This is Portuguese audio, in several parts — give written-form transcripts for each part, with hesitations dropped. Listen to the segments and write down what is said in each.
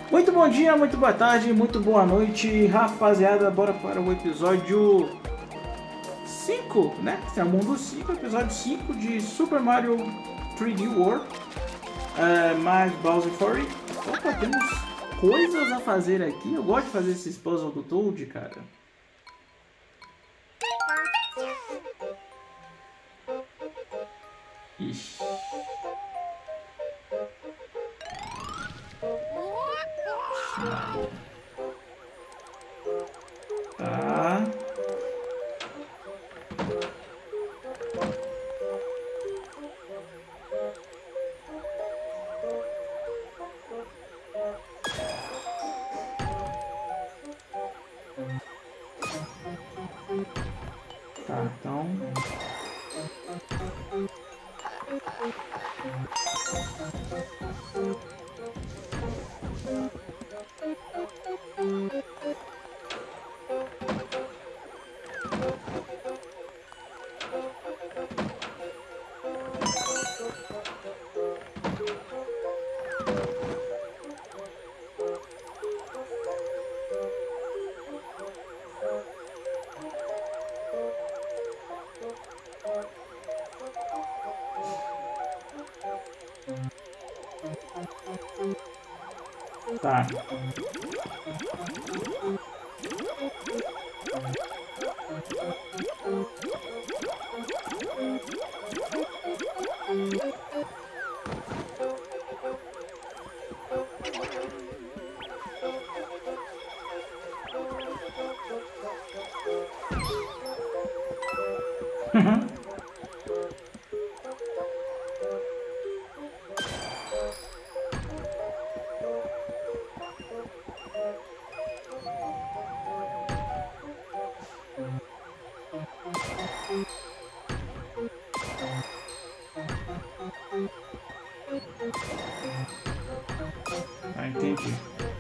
Muito bom dia, muito boa tarde, muito boa noite, rapaziada. Bora para o episódio 5, né? Esse é o mundo 5, episódio 5 de Super Mario 3D World. Mais Bowser Fury. Opa, temos coisas a fazer aqui. Eu gosto de fazer esses puzzles do Toad, cara. Ixi. Tá. Tá, então. Tá. Ah, entendi.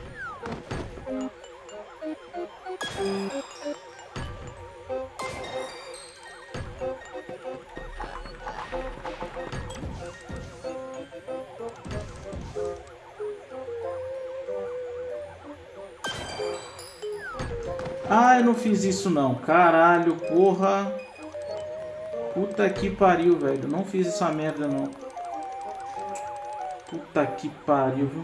Ah, eu não fiz isso não. Caralho, porra. Puta que pariu, velho. Não fiz essa merda não. Puta que pariu, viu?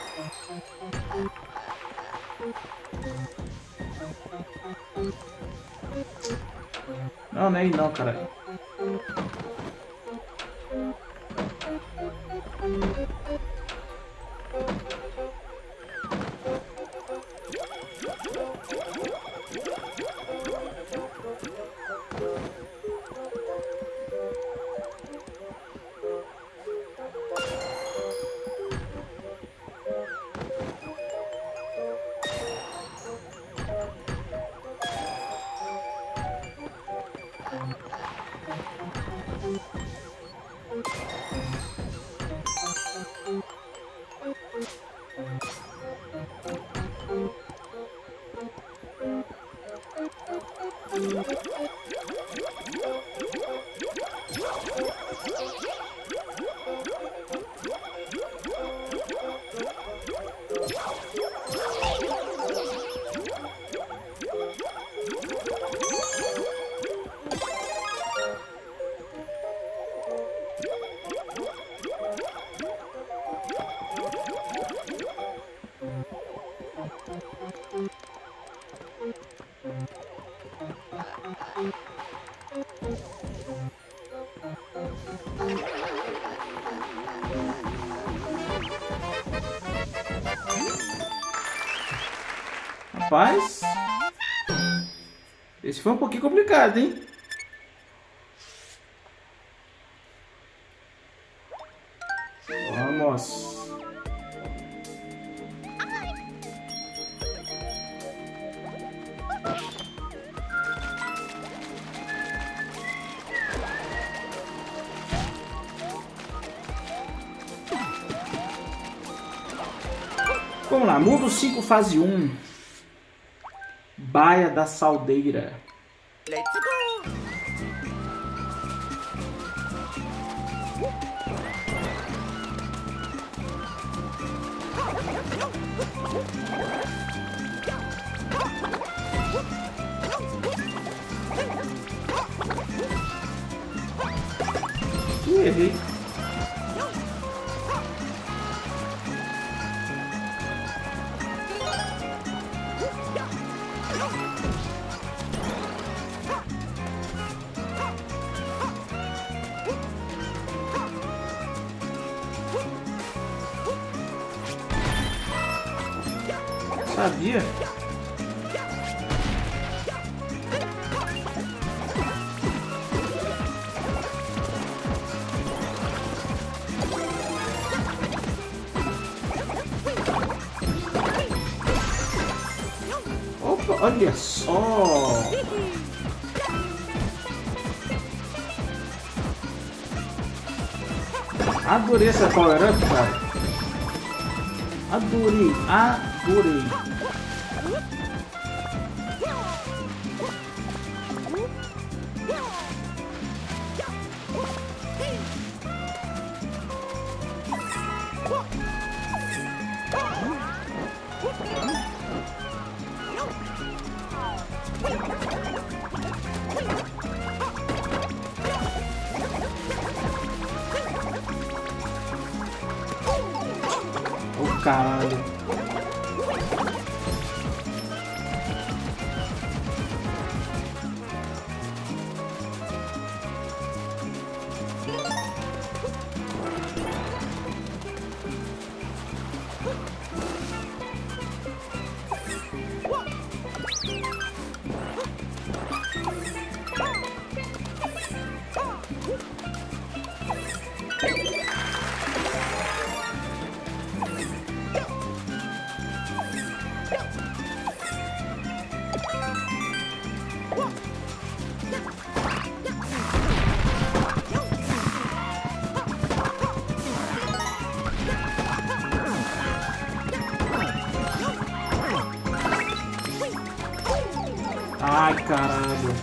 Não, nem não, caralho. Rapaz, esse foi um pouquinho complicado, hein? Vamos. Vamos lá, mundo 5, fase 1. Baía da Saldeira. Let's go! Ih, errei. Sabia? Opa, olha só! Adorei essa power up, cara. Adorei, adorei. Oh, caralho. Ai, caralho.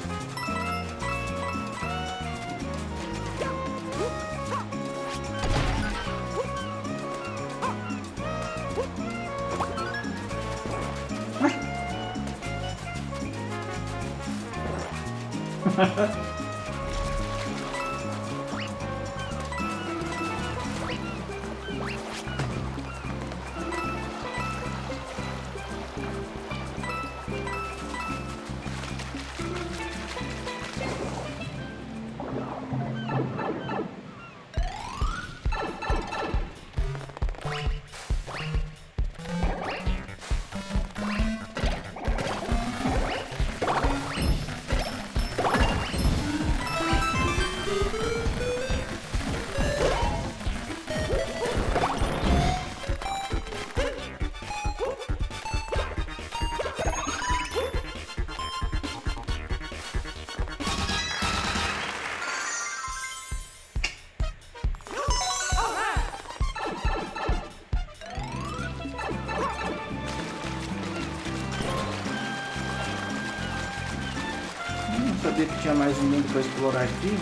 Não sabia que tinha mais um mundo para explorar aqui.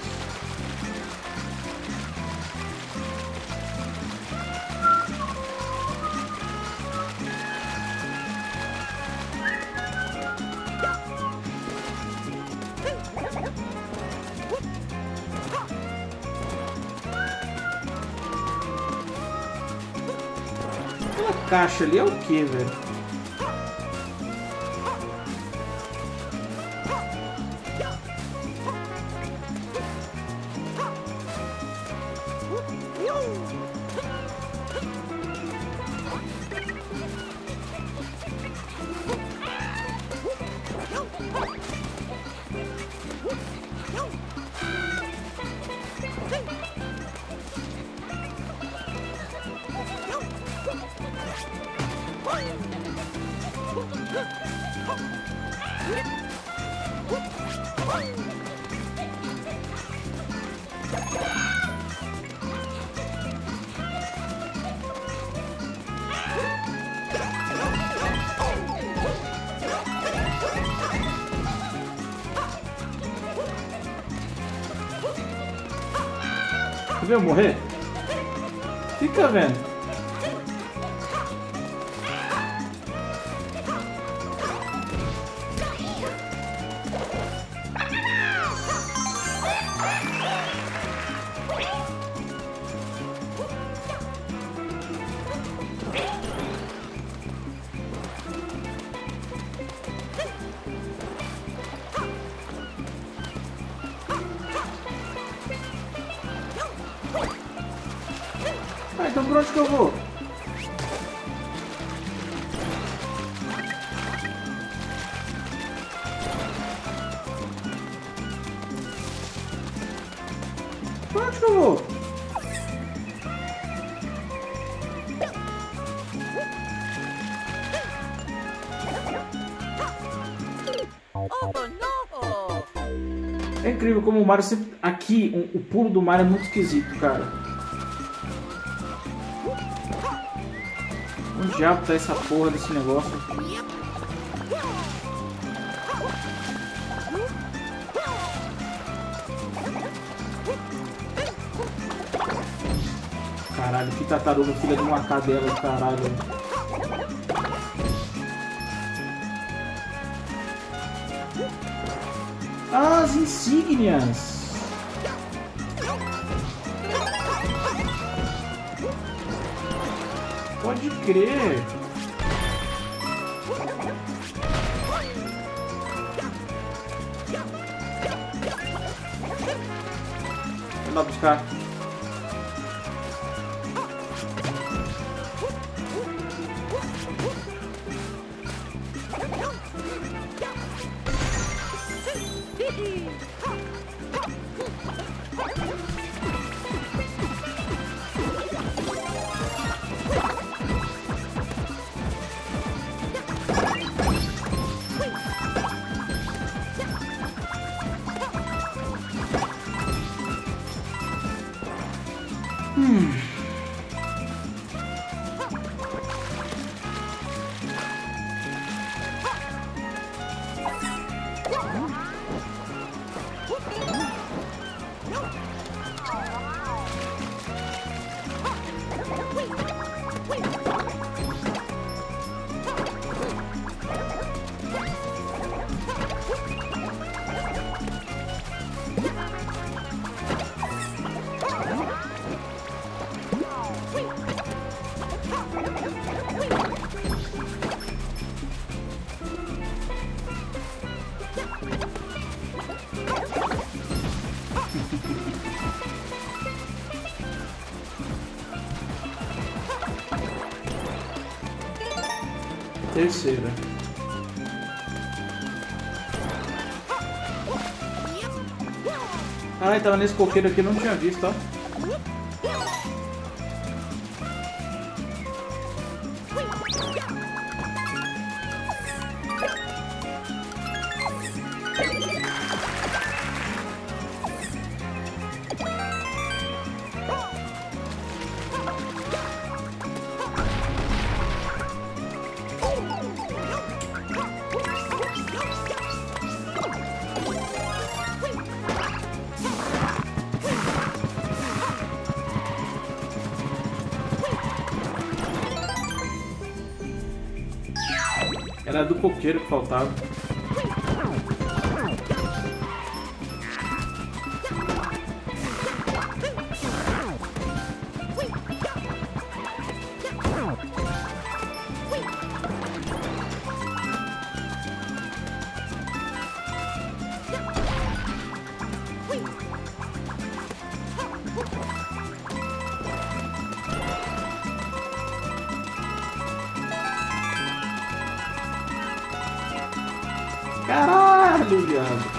Aquela caixa ali é o que, velho? Você viu eu morrer? Fica vendo. então por onde que eu vou? Por onde que eu vou? É incrível como o Mario sempre... Aqui, o pulo do Mario é muito esquisito, cara. Onde diabo tá essa porra desse negócio? Caralho, que tartaruga, filha de uma cadela, caralho. As insígnias. Pode crer. Vamos lá buscar. Terceira. Caralho, tava nesse coqueiro aqui, eu não tinha visto, ó. Era do coqueiro que faltava. Caralho, viado.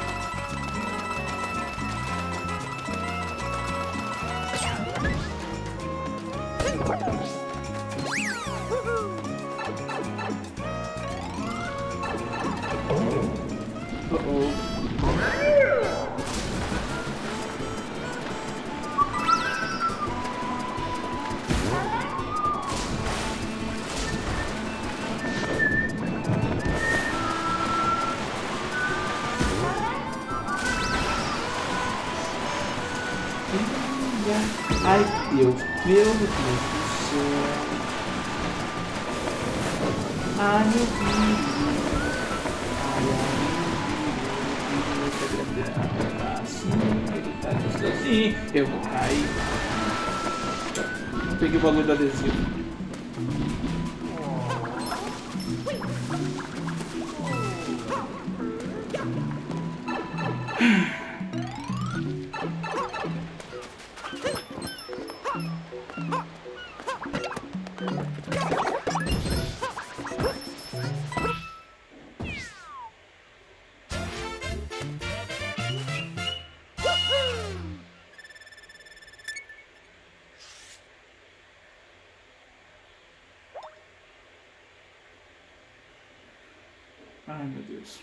Ai, Deus, meu Deus do céu. Ai, meu filho. Ai, assim, ele tá gostosinho. Eu vou cair. Não peguei o valor do adesivo. Ai, meu Deus.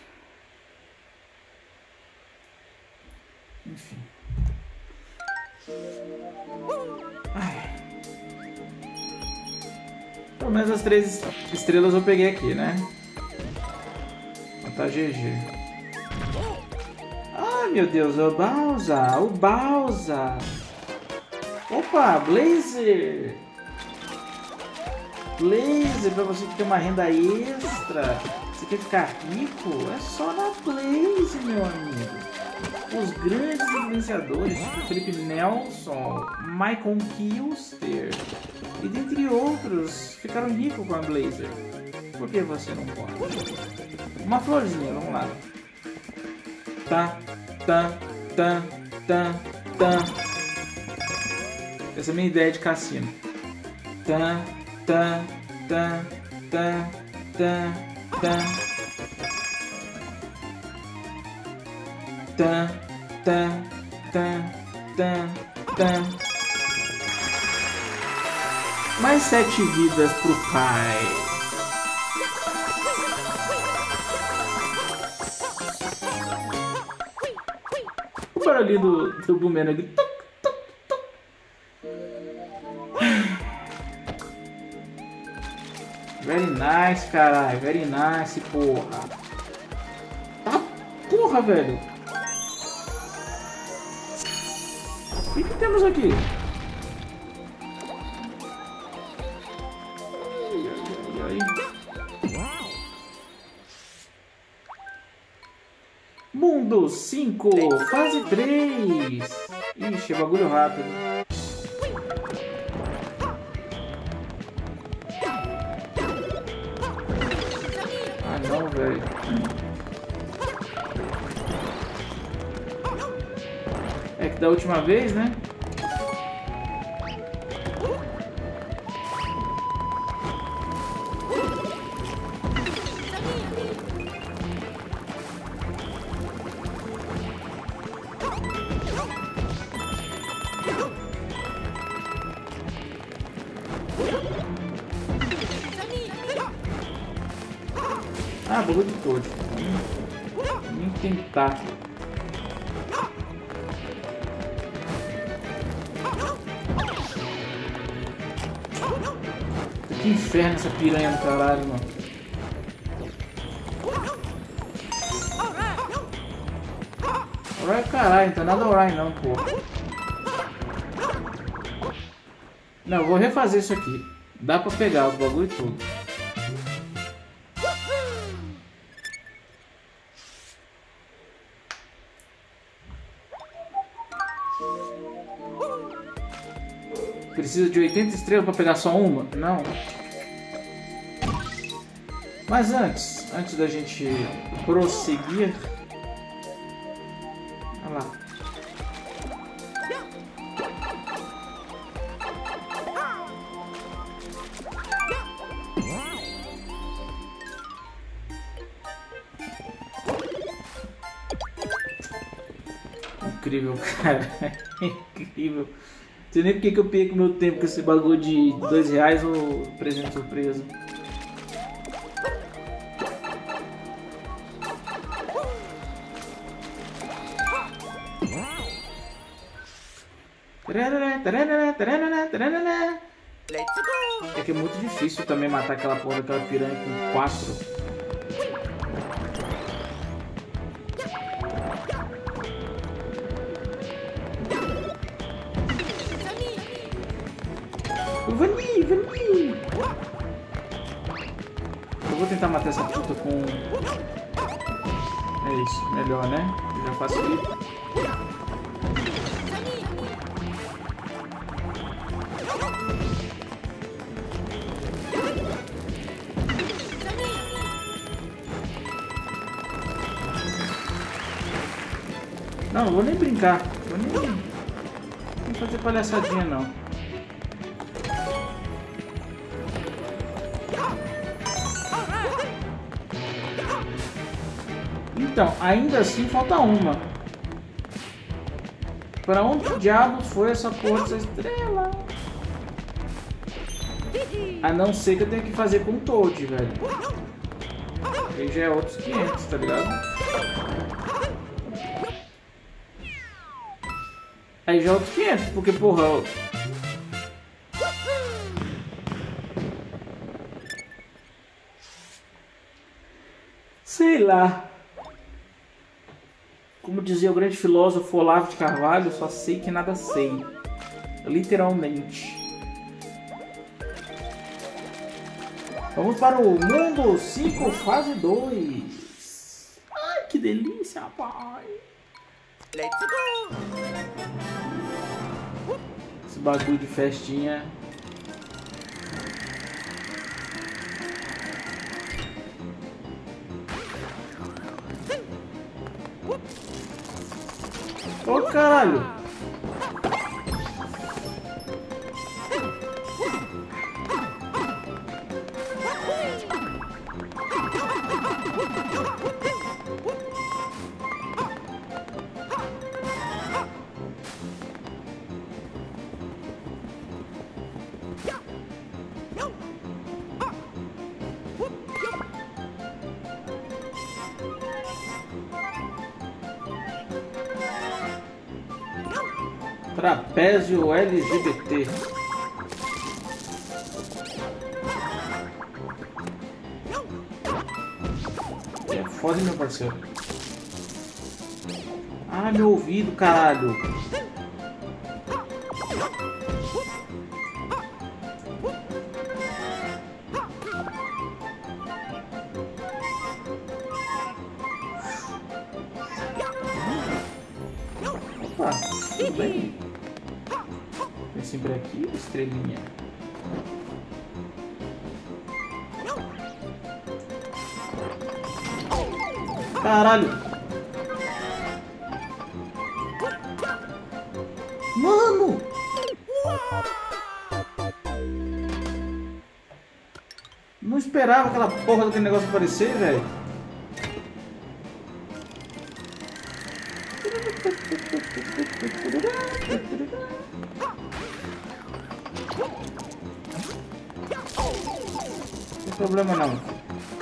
Enfim. Ai. Pelo menos as 3 estrelas eu peguei aqui, né? Tá GG. Ai, meu Deus, o Bowser! O Bowser! Opa, Blazer! Blazer, pra você que tem uma renda extra. Você quer ficar rico? É só na Blazer, meu amigo. Os grandes influenciadores, tipo Felipe Nelson, Michael Kilster e dentre outros, ficaram ricos com a Blazer. Por que você não pode? Uma florzinha, vamos lá. Tá. Essa é a minha ideia de cassino. Tá. Mais 7 vidas pro pai. O barulhinho do boomerang. Very nice, caralho. Very nice, porra. Tá porra, velho. O que temos aqui? Ai. Mundo 5, fase 3. Ixi, é bagulho rápido. Ah não, velho. É que da última vez, né? Ah, bagulho de todos. Nem tentar. Que inferno essa piranha do caralho, mano. Alright, caralho, não tá nada alright não, pô. Não, eu vou refazer isso aqui. Dá pra pegar o bagulho todo. Precisa de 80 estrelas para pegar só uma? Não. Mas antes da gente prosseguir... Olha lá. Incrível, cara. Incrível. Não sei nem porque que eu perco meu tempo com esse bagulho de R$2 ou presente surpresa. É que é muito difícil também matar aquela porra daquela piranha com 4. Vani! Eu vou tentar matar essa puta com... É isso, melhor, né? Já facilita. Não, não vou nem brincar. Vou nem fazer palhaçadinha, não. Então, ainda assim falta uma. Pra onde diabo foi essa porra dessa estrela? A não ser que eu tenha que fazer com o Toad, velho. Aí já é outros 500, tá ligado? Aí já é outros 500, porque porra... Sei lá. Como dizia o grande filósofo Olavo de Carvalho, só sei que nada sei. Literalmente. Vamos para o Mundo 5, fase 2. Ai, que delícia, rapaz. Let's go! Esse bagulho de festinha. Ô, caralho. Trapézio LGBT. É foda, meu parceiro. Ah, meu ouvido, caralho. Opa, tudo bem? Tem sempre aqui, estrelinha. Caralho! Mano! Não esperava aquela porra daquele negócio aparecer, velho. Não tem problema não.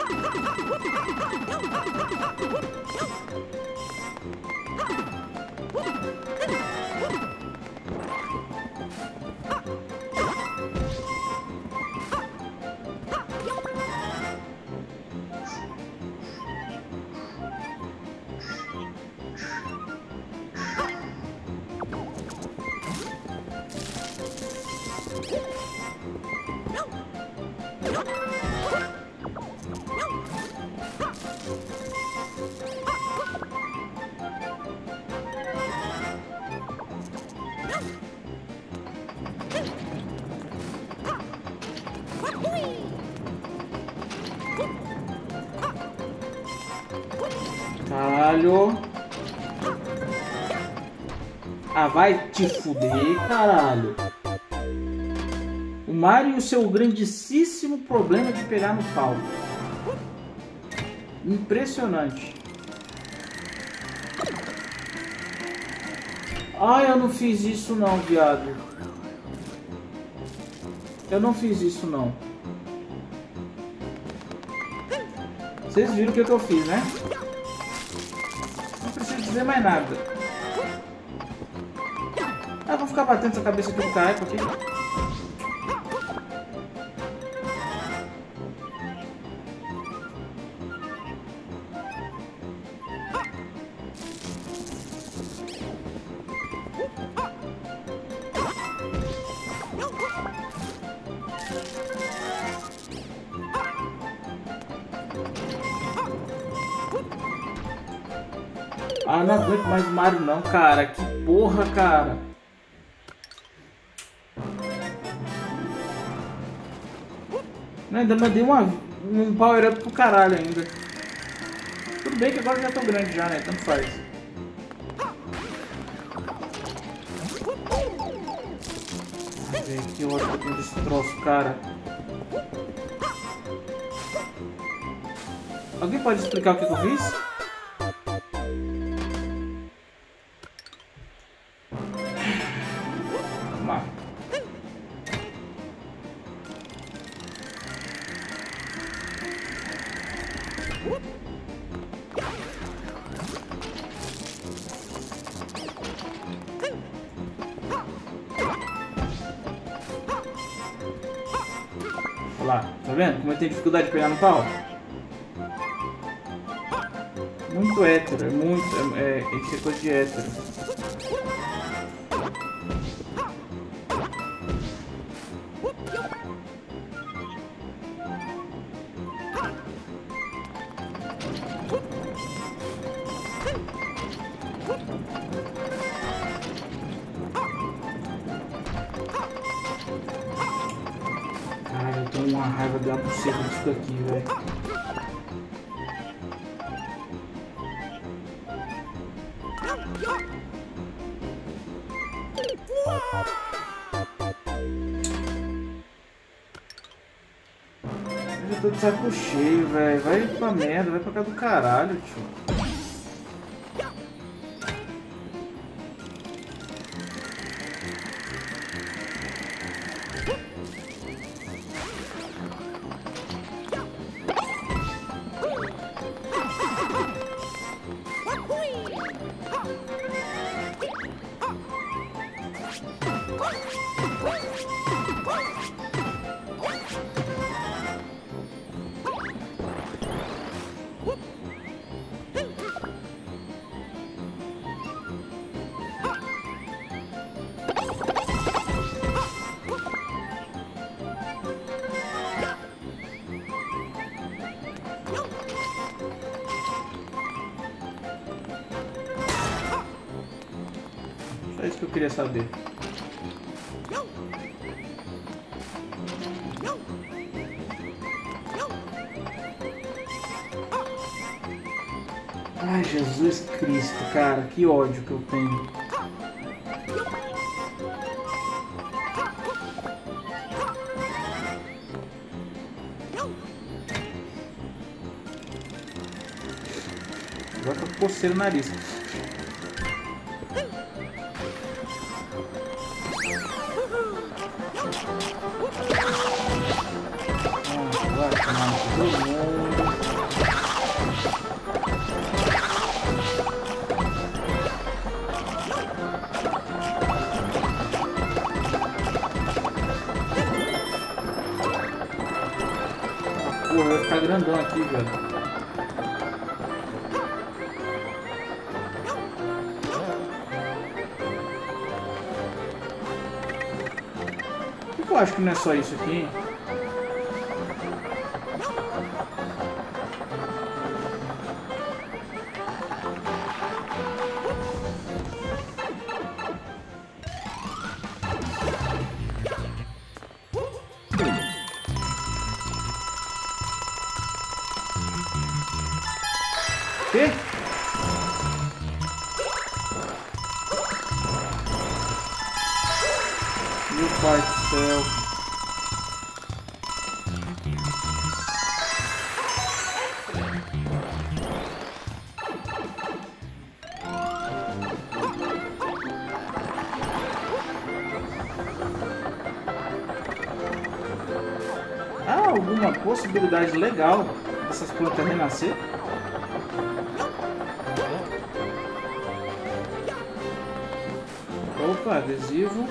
Caralho. Ah, vai te fuder, caralho. O Mario e o seu grandíssimo problema de pegar no pau. Impressionante. Ai, eu não fiz isso não, viado. Eu não fiz isso não. Vocês viram o que eu fiz, né? Não preciso dizer mais nada. Ah, vou ficar batendo essa cabeça aqui do caralho aqui. Ah, não aguento mais o Mario não, cara. Que porra, cara. Não, ainda mandei um power up pro caralho ainda. Tudo bem que agora eu já tô grande já, né? Tanto faz. Ai, velho, que ódio que eu tenho desse troço, cara. Alguém pode explicar o que eu fiz? Olha lá, tá vendo como eu tenho dificuldade de pegar no pau? Muito hétero, é muito. Isso é coisa de hétero. Caralho, eu tenho uma raiva de uma buceta disso daqui, velho. Eu já tô de saco cheio, velho. Vai pra merda, vai pra cá do caralho, tio. Só isso que eu queria saber. Ai, Jesus Cristo, cara, que ódio que eu tenho. Agora tô com coceira no nariz. Vai tomar todo mundo. Porra, vai ficar grandão aqui, velho. Por que eu acho que não é só isso aqui, hein? Quê? Meu pai do céu. Há alguma possibilidade legal dessas plantas renascer? Opa, adesivo.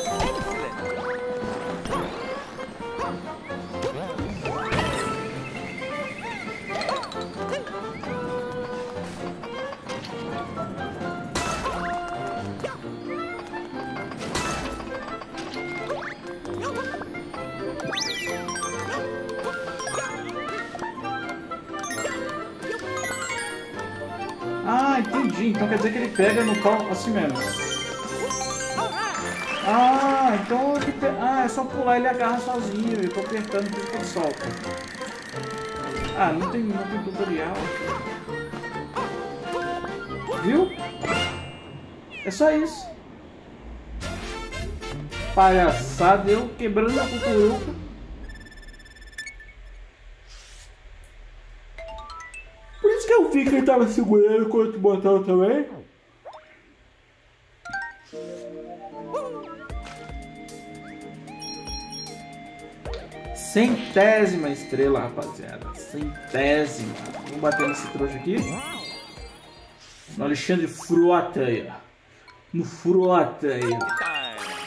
Ah, entendi. Então quer dizer que ele pega no pau assim mesmo. Ah, então ele é só pular e ele agarra sozinho. Eu tô apertando por isso que ele solta. Ah, não tem tutorial. Viu? É só isso. Palhaçada, eu quebrando a cucuruca. Por isso que eu vi que ele tava segurando com outro botão também. Centésima estrela, rapaziada. Centésima. Vamos bater nesse trouxa aqui. No Alexandre Frota aí, ó. No Frota aí. Time.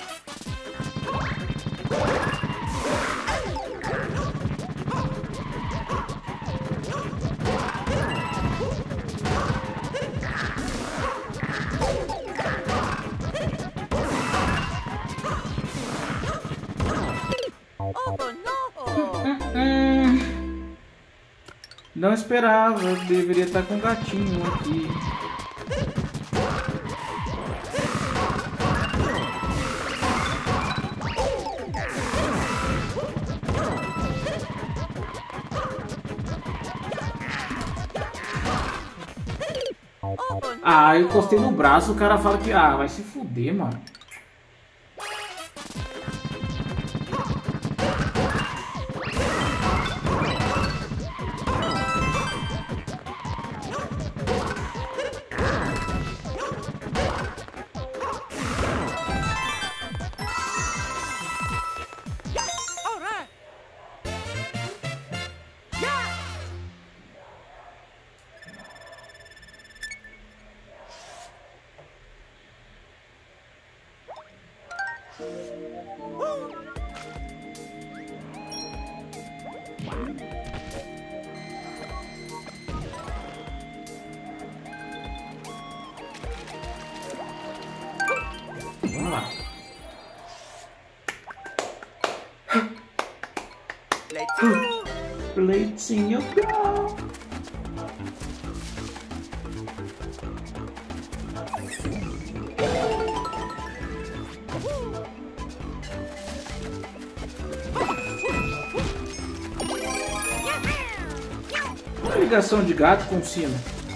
Não esperava, eu deveria estar com um gatinho aqui. Ah, eu encostei no braço, o cara fala que... Ah, vai se fuder, mano. Vamos lá. Let's go. Leitinho go. Qual a ligação de gato com sino?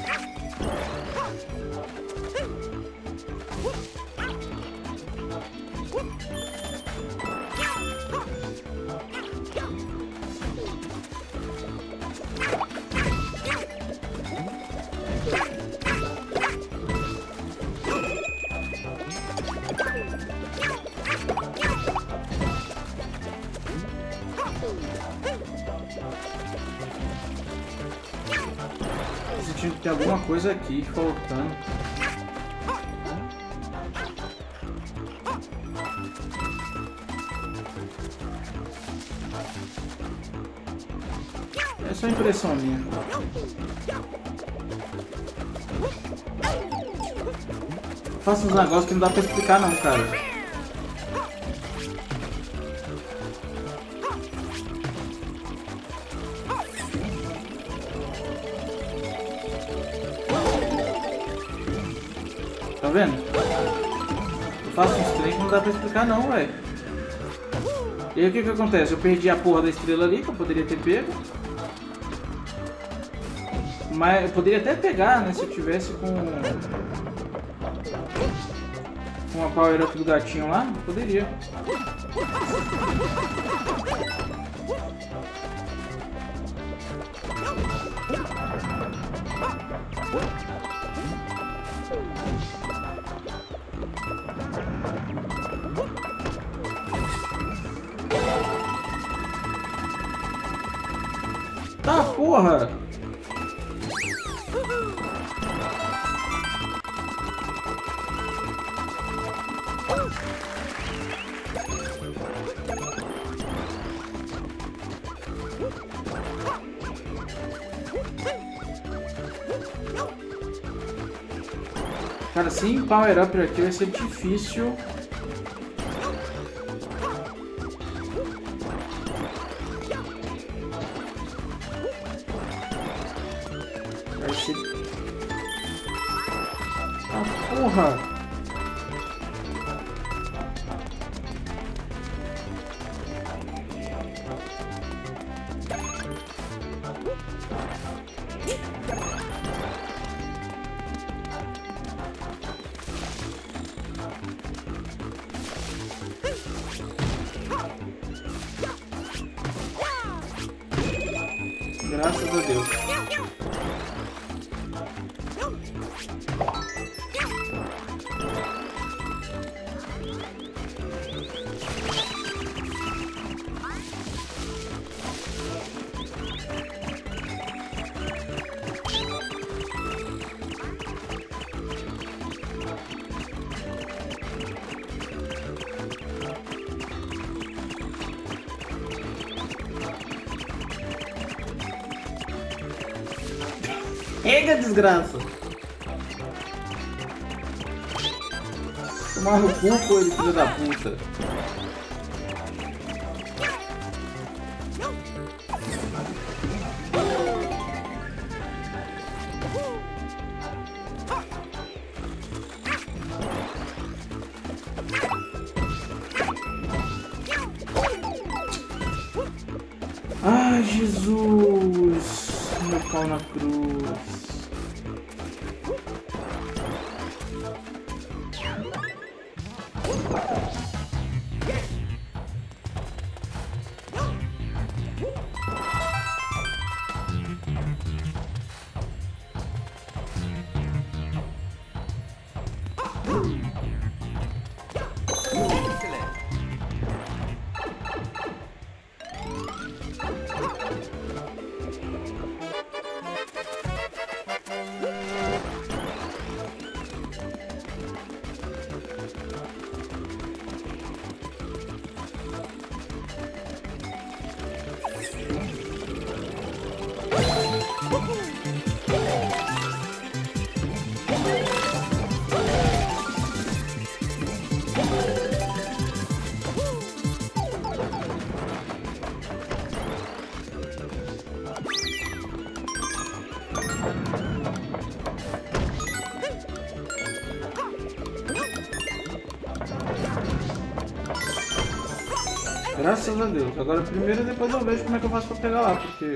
Tinha que ter alguma coisa aqui faltando. É só impressão minha. Faço uns negócios que não dá pra explicar não, cara. Tá vendo? Eu faço uns trem que não dá pra explicar não, velho. E aí o que que acontece? Eu perdi a porra da estrela ali, que eu poderia ter pego. Mas eu poderia até pegar, né, se eu tivesse com a power up do gatinho lá, poderia. Tá, porra! Cara, sem power up aqui vai ser difícil. Vai ser... Ah, porra! Graças a Deus. Pega, desgraça! Tomar no cu, coelho, filho da puta. Ai, Jesus! Meu pau na cruz. Graças a Deus. Agora primeiro depois eu vejo como é que eu faço pra pegar lá, porque...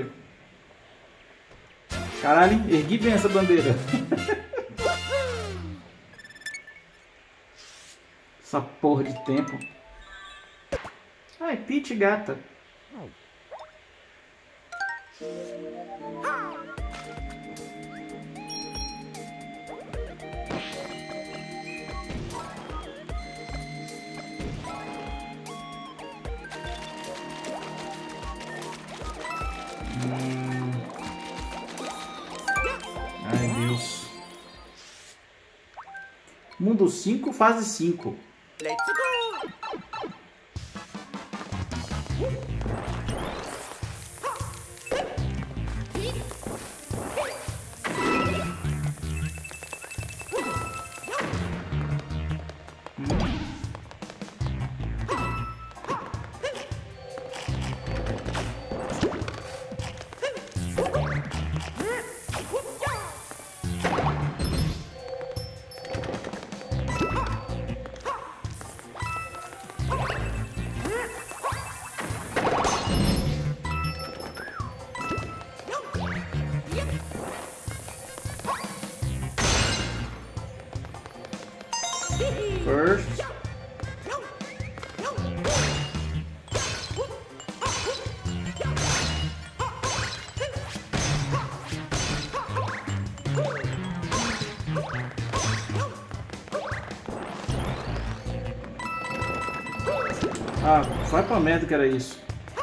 Caralho, ergui bem essa bandeira. Essa porra de tempo. Ai, Peach gata. Ai, Deus. Mundo 5, fase 5. Let's go! First. Ah, vai pra merda que era isso.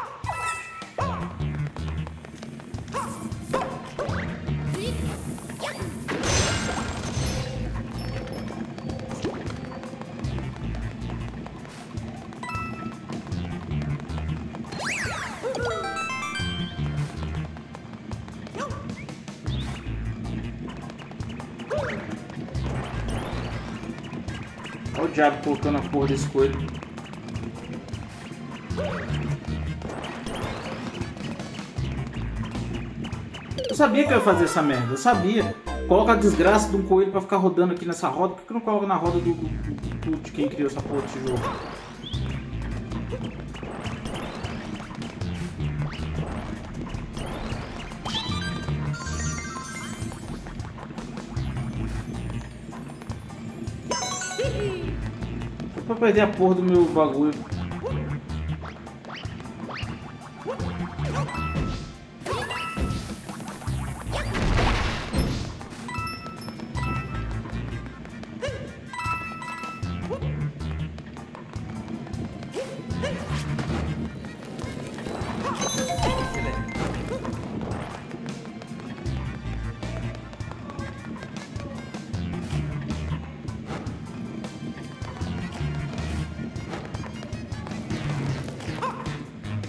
Olha o diabo colocando a porra desse coelho. Eu sabia que eu ia fazer essa merda, eu sabia. Coloca a desgraça de um coelho pra ficar rodando aqui nessa roda. Por que não coloca na roda de quem criou essa porra desse jogo? Só pra perder a porra do meu bagulho.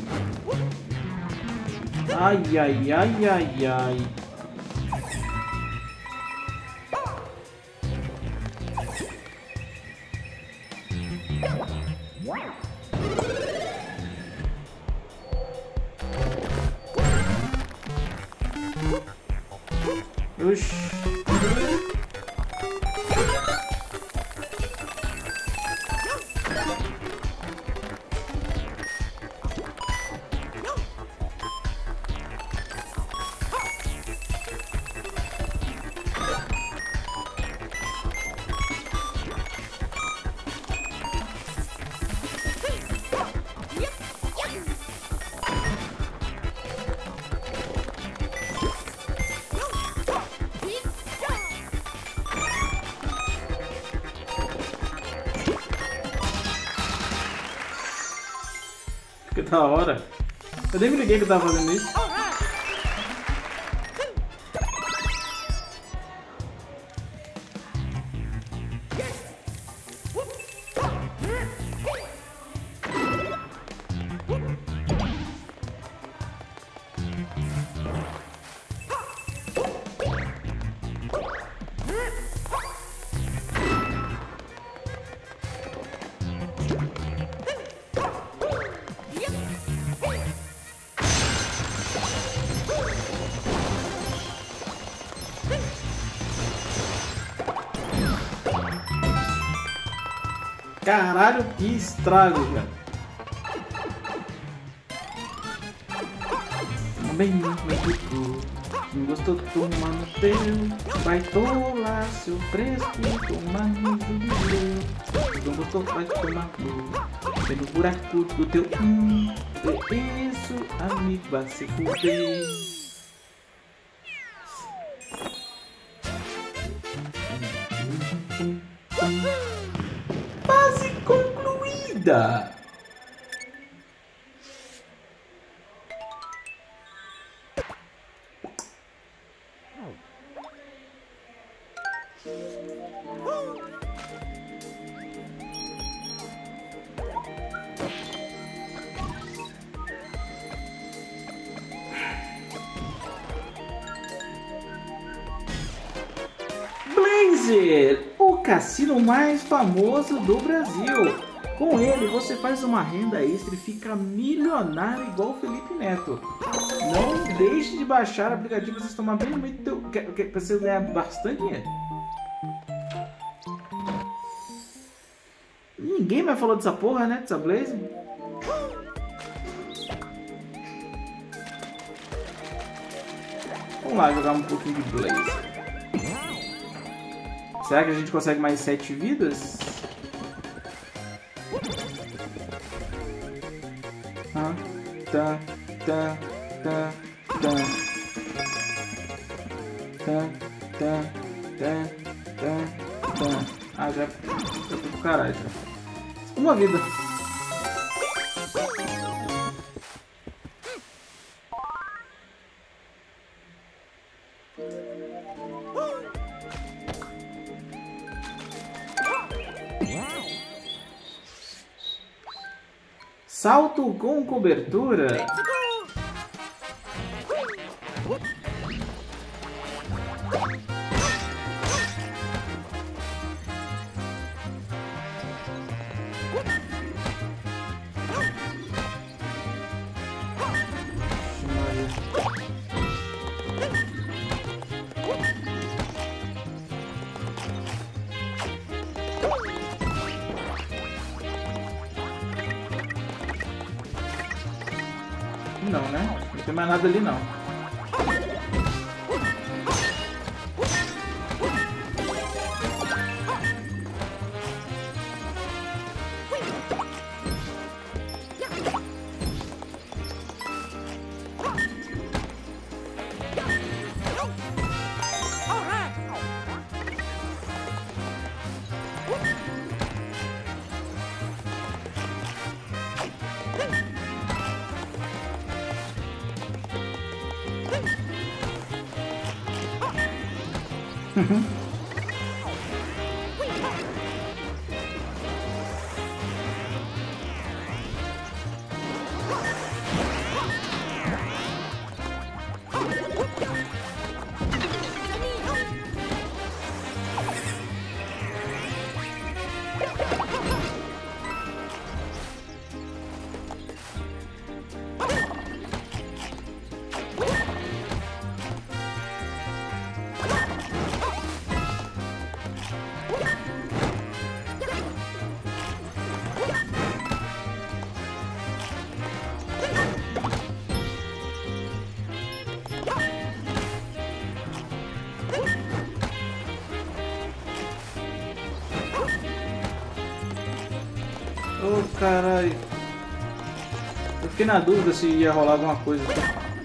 Ai, ai, ai, ai, ai. Oxi. Que da hora. Eu nem me liguei que eu tava fazendo isso. Caralho, que estrago, cara. Bem, não gostou, toma no teu. Vai tolar seu fresco, toma no meu. Não gostou, vai tomar no. Vem no buraco do teu. Isso, amigo, vai se fuder. Fase concluída. Blazer, o cassino mais famoso do Brasil. Com ele você faz uma renda extra e fica milionário igual o Felipe Neto. Não deixe de baixar o aplicativo para você tomar bem no meio do teu... Pra você ganhar bastante dinheiro. Ninguém mais falou dessa porra, né? Dessa Blazer. Vamos lá jogar um pouquinho de Blazer. Será que a gente consegue mais 7 vidas? Ah, já foi pro caralho. Uma vida. Salto com cobertura. Não, né? Não tem mais nada ali, não. caralho. Eu fiquei na dúvida se ia rolar alguma coisa aqui.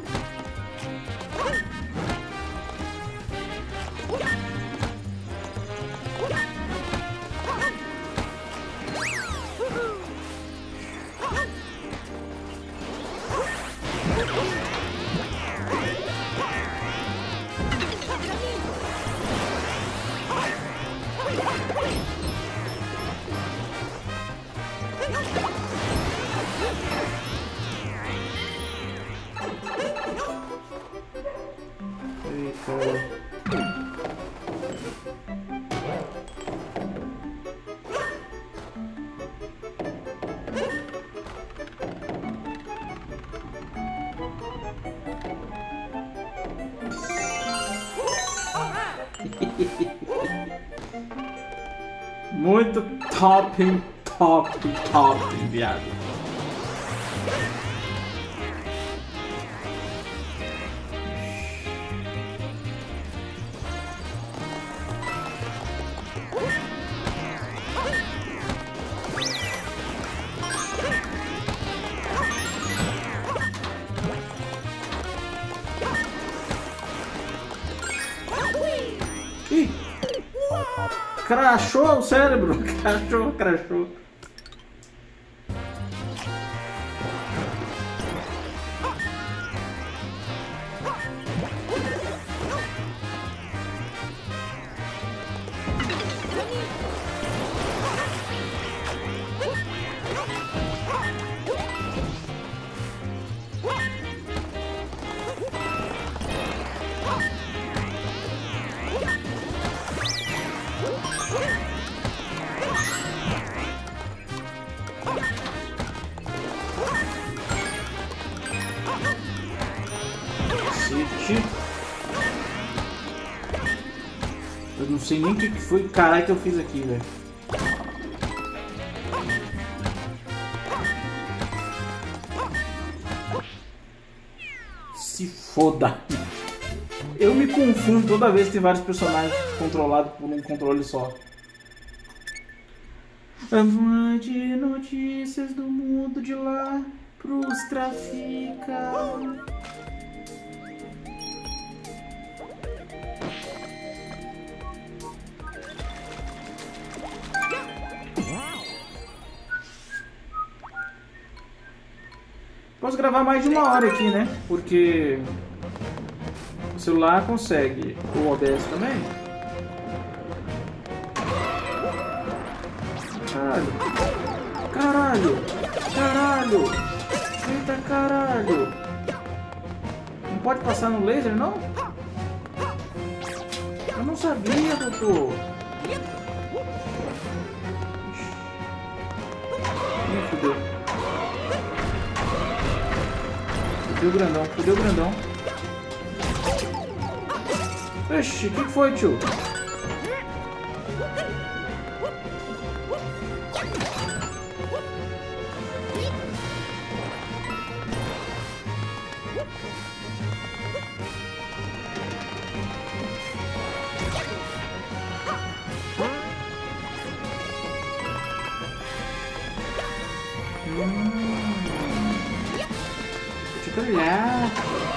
Muito top, viado. Ih! Crashou o cérebro! Crashou. Eu não sei nem o que foi, caralho, que eu fiz aqui, velho. Se foda. Eu me confundo toda vez que tem vários personagens controlados por um controle só. Amante notícias do mundo de lá pros traficantes. Posso gravar mais de 1 hora aqui, né? Porque o celular consegue. O OBS também. Caralho! Eita caralho! Não pode passar no laser, não? Eu não sabia, doutor! Ih, fudeu. Fudeu grandão. Oxi, o que foi, tio? Deixa eu olhar.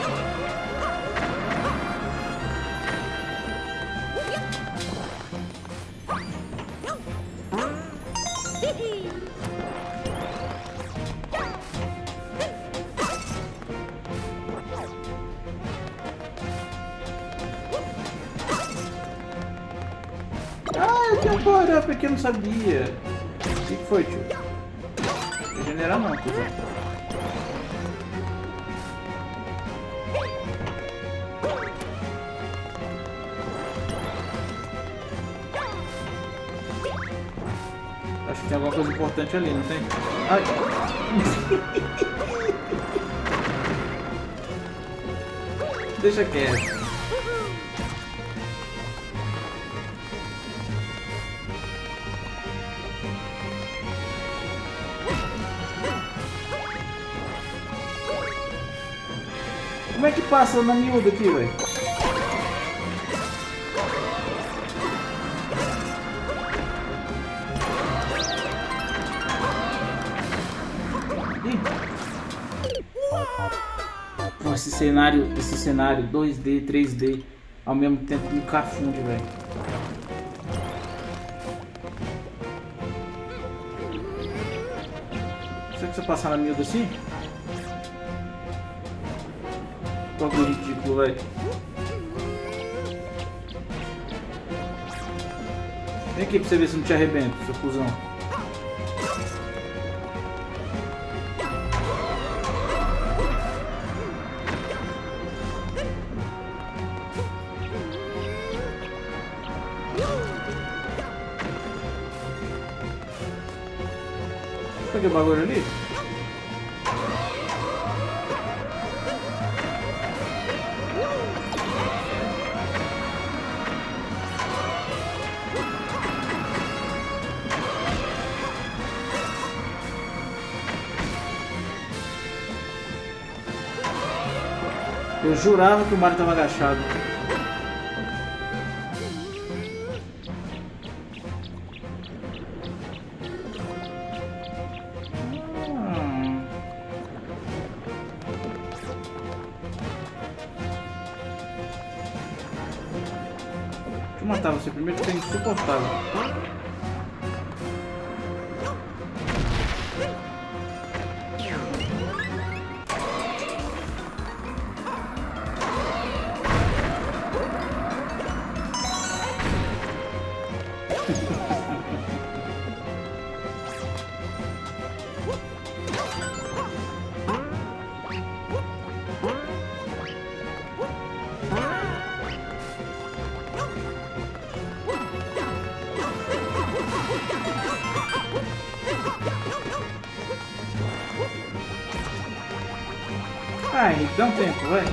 Eu tenho um power-up aqui, eu não sabia. O que foi, tio? Regenerar não, cuzão. Acho que tem alguma coisa importante ali, não tem? Ai! Deixa quieto. Como é que passa na miúda aqui, velho? esse cenário 2D, 3D ao mesmo tempo me confunde, velho. Será que você passar na miúda assim? Qual que é o ridículo, velho? Vem aqui pra você ver se não te arrebenta, seu cuzão. Olha que bagulho ali. Eu jurava que o Mario estava agachado. Deixa eu matar você primeiro, que é insuportável. Ah, Henrique, dá um tempo, vai.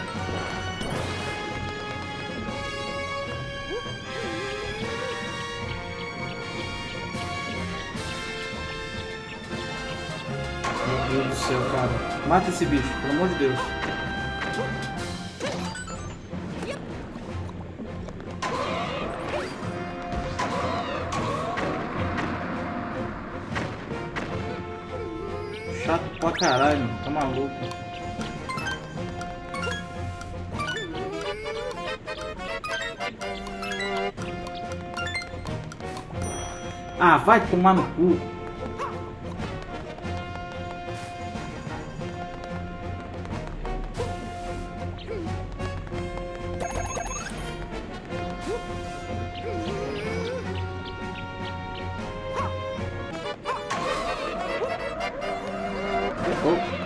Meu Deus do céu, cara. Mata esse bicho, pelo amor de Deus. Chato pra caralho, tá maluco. Ah, vai tomar no cu. Oh.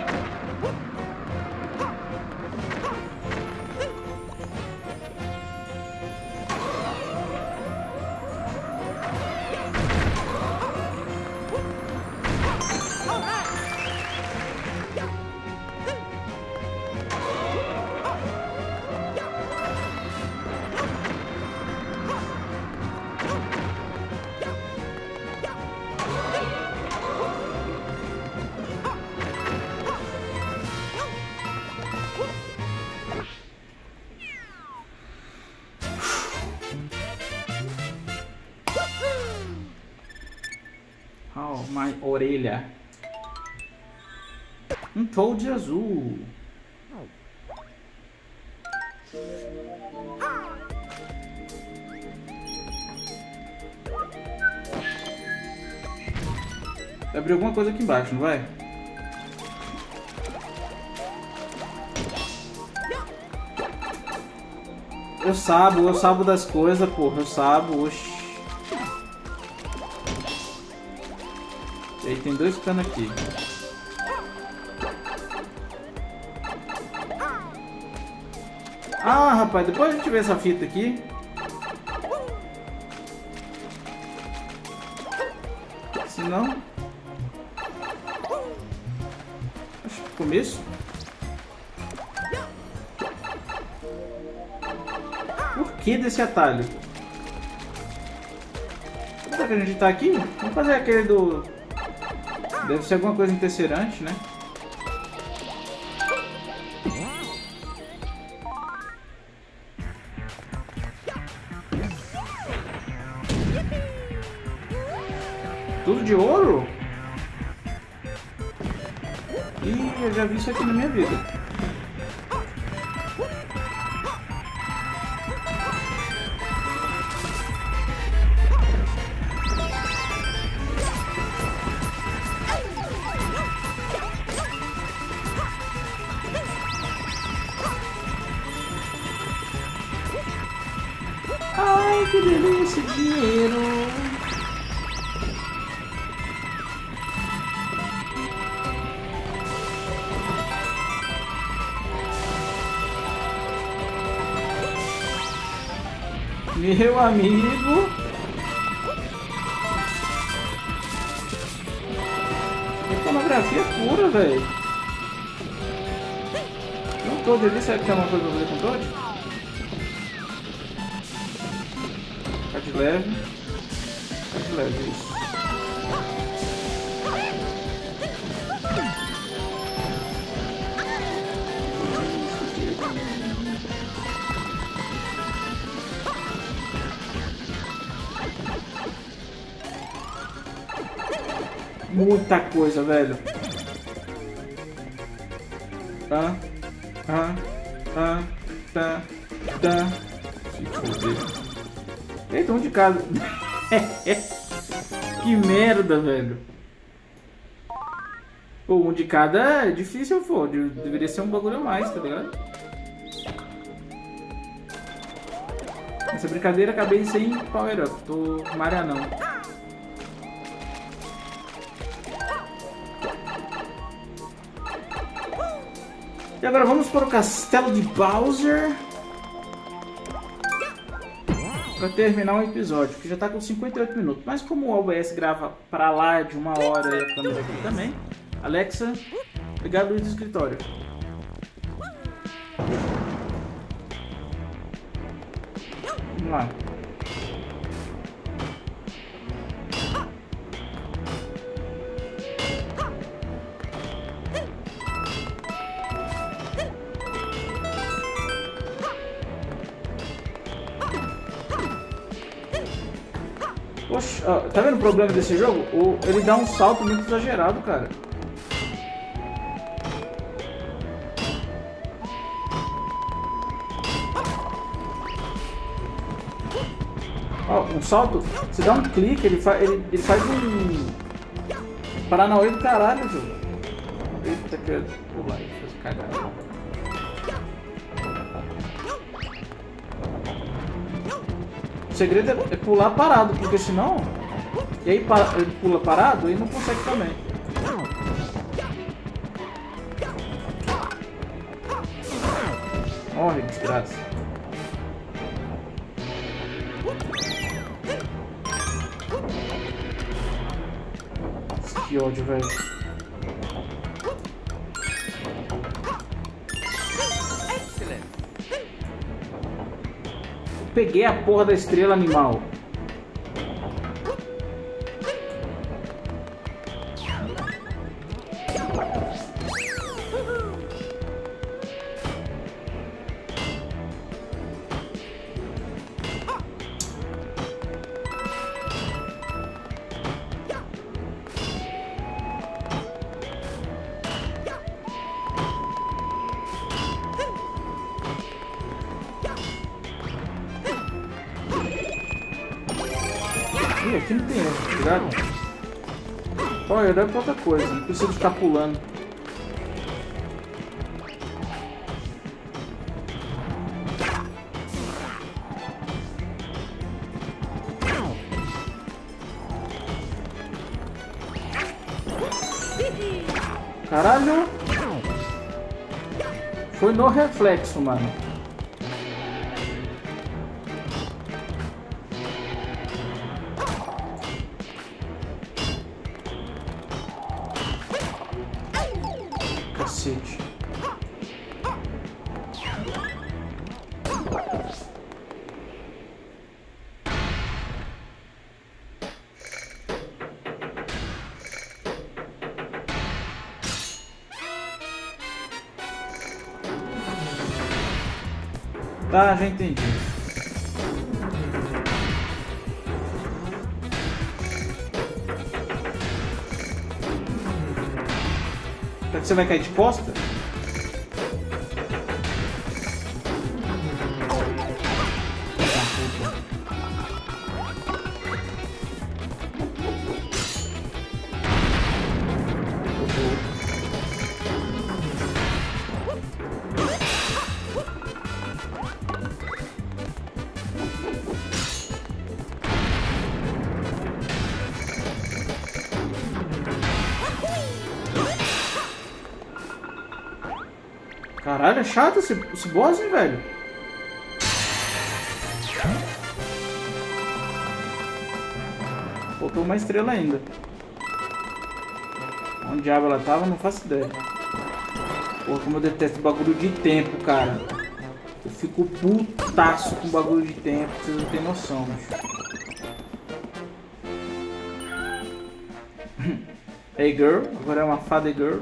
Oh, my orelha. Um Toad azul. Vai abrir alguma coisa aqui embaixo, não vai? Eu sabo das coisas, porra. Eu sabo, oxi. E aí tem dois canos aqui. Ah, rapaz, depois a gente vê essa fita aqui. Se não... acho que começo. Por que desse atalho? Será que a gente tá aqui? Vamos fazer aquele do... deve ser alguma coisa interesseirante, né? Tudo de ouro? Ih, eu já vi isso aqui na minha vida. que delícia, dinheiro. Meu amigo. É pornografia pura, velho. Tem um Toad ali, será que tem alguma coisa pra fazer com o Toad? Fica de leve. Fica de leve, isso. Muita coisa, velho. Tá. Se foder. Eita, um de cada. Que merda, velho. Pô, um de cada é difícil, pô. Deveria ser um bagulho a mais, tá ligado? Essa brincadeira acabei sem power up. Tô marianão. E agora vamos para o castelo de Bowser para terminar o episódio, que já está com 58 minutos. Mas como o OBS grava para lá de 1 hora e a câmera aqui também, Alexa, ligar a luz do escritório. Vamos lá. Poxa, ó, tá vendo o problema desse jogo? Ele dá um salto muito exagerado, cara. Ó, um salto, você dá um clique, ele faz um Paranauê do caralho, jogo. Eita, que eu pular e fazer cagada. O segredo é pular parado, porque senão... E aí ele pula parado e não consegue também. Morre, desgraça. Que ódio, velho. Peguei a porra da estrela, animal. Ih, aqui não tem erro, tá ligado? Olha, deve pra outra coisa, não precisa ficar pulando. Caralho! Foi no reflexo, mano. Cacete. Tá, já entendi. Será que você vai cair de costa? Caralho, é chato esse boss, hein, velho? Faltou uma estrela ainda. Onde diabo ela tava, não faço ideia. Porra, como eu detesto bagulho de tempo, cara. Eu fico putaço com bagulho de tempo, vocês não tem noção, bicho. Hey girl, agora é uma fada girl.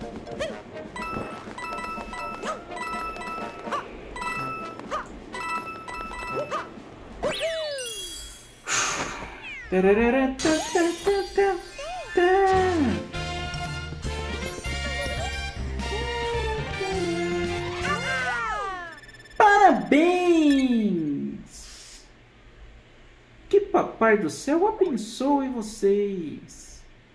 Parabéns! Que papai do céu abençoe vocês!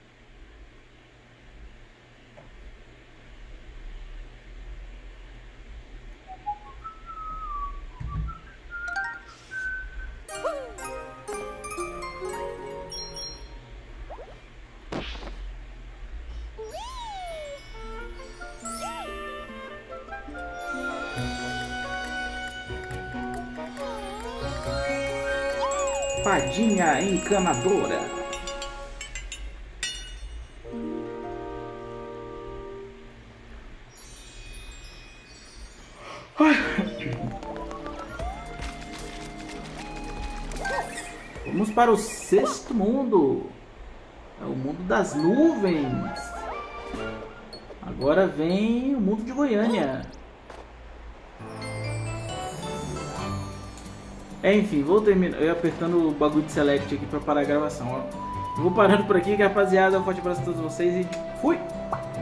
Fadinha encanadora. Vamos para o sexto mundo. É o mundo das nuvens. Agora vem o mundo de Goiânia. Enfim, vou terminar. Eu ia apertando o bagulho de select aqui pra parar a gravação. Ó. Eu vou parando por aqui, rapaziada. Um forte abraço a todos vocês e fui!